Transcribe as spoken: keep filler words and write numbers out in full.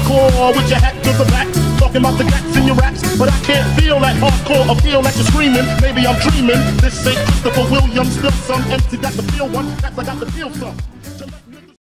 hardcore with your hat to the back, talking about the gats in your raps, but I can't feel that hardcore appeal that you're screaming. Maybe I'm dreaming. This ain't Christopher Williams, still some empty. Got to feel one, that's I got to feel some.